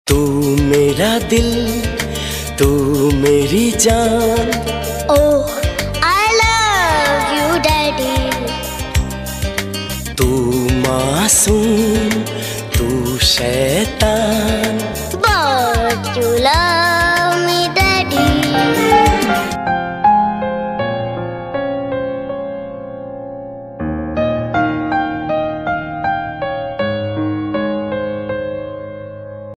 तू मेरा दिल, तू मेरी जान। Oh I love you daddy. तू मासूम, तू शैतान।